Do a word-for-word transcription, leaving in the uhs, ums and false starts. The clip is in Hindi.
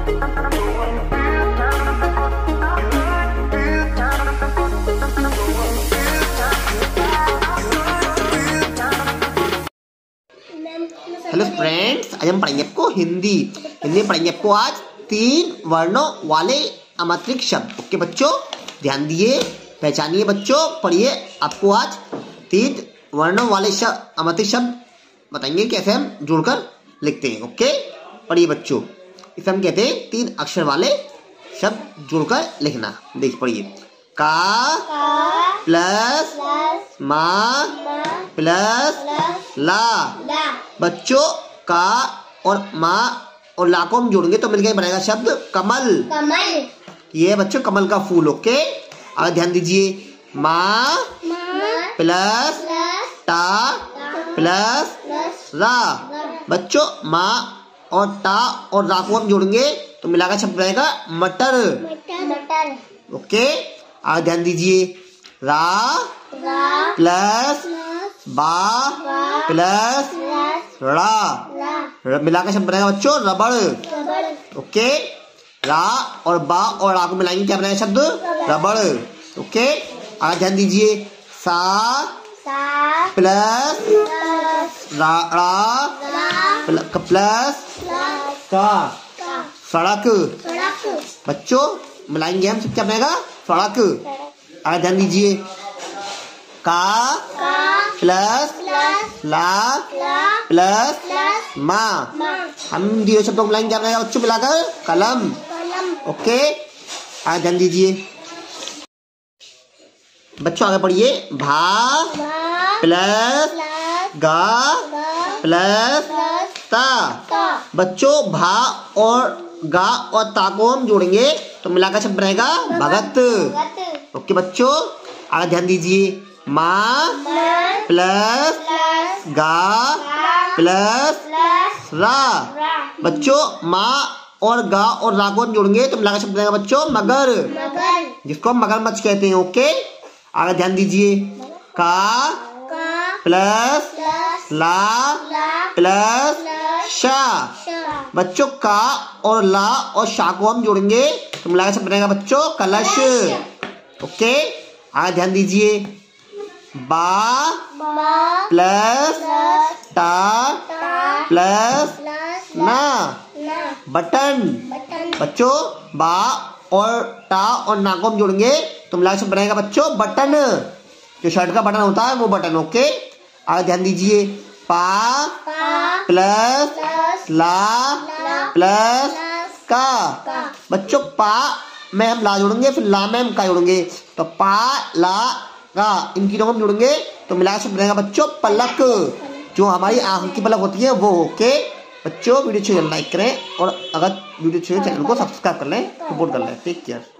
हेलो फ्रेंड्स, आज हम पढ़ेंगे आपको हिंदी हिंदी में पढ़ेंगे आपको आज तीन वर्णों वाले अमात्रिक शब्द। ओके बच्चों, ध्यान दिए, पहचानिए बच्चों, पढ़िए। आपको आज तीन वर्णों वाले शब्द अमात्रिक शब्द बताएंगे कैसे हम जोड़कर लिखते हैं। ओके, पढ़िए बच्चों। इसे हम कहते हैं तीन अक्षर वाले शब्द जोड़कर लिखना। देख पढ़िए, का प्लस मा प्लस ला। बच्चों, का और माँ और ला को हम जोड़ेंगे तो मिलकर बनेगा शब्द कमल। कमल ये बच्चों कमल का फूल। ओके, अब ध्यान दीजिए, माँ प्लस टा प्लस रा। बच्चों, माँ और टा और रा को हम जोड़ेंगे तो मिलाकर शब्द बनेगा मटर। मटर। ओके, अब ध्यान दीजिए, रा प्लस बा प्लस रा, मिलाकर शब्द बनेगा बच्चों रबड़। ओके, रा और बा और रा को मिलाएंगे क्या बनेगा शब्द रबड़। ओके, आगे ध्यान दीजिए, सा प्लस रा प्लस का सड़क। बच्चों, मिलाएंगे हम सब क्या बनेगा सड़क। आगे ध्यान दीजिए, का प्लस ला प्लस माँ, हम दिए शब्दों को मिलाएंगे क्या बनेगा बच्चों मिलाकर कलम। ओके, आगे ध्यान दीजिए बच्चों, आगे पढ़िए, भा प्लस गा प्लस ता। बच्चों, भा और गा और ता को हम जोड़ेंगे तो मिलाकर शब्द बनेगा भगत। ओके बच्चों, आगे ध्यान दीजिए, माँ प्लस गा प्लस रा। बच्चों, माँ और गा और रा को जोड़ेंगे तो मिलाकर शब्द बनेगा बच्चों मगर, जिसको हम मगरमच्छ कहते हैं। ओके, आगे ध्यान दीजिए, का प्लस ला प्लस शा। बच्चों, का और ला और शा को हम जोड़ेंगे तो मिलाकर शब्द बनेगा बच्चों कलश। ओके, आगे ध्यान दीजिए, बा प्लस टा प्लस ना बटन। बच्चों, बा और टा और ना को हम जोड़ेंगे तो मिलाकर शब्द बनेगा बच्चों बटन, जो शर्ट का बटन होता है वो बटन। ओके, आगे ध्यान दीजिए, पा प्लस ला प्लस का। बच्चों, पा में हम ला जोड़ेंगे, फिर ला में हम का जोड़ेंगे तो पा ला का, इनकी हम जोड़ेंगे तो मिलाकर शब्द बनेगा बच्चों पलक, जो हमारी आंख की पलक होती है वो। ओके बच्चों, वीडियो अच्छी लाइक करें और अगर वीडियो अच्छी चैनल को सब्सक्राइब कर लें, सपोर्ट कर लें। Take care.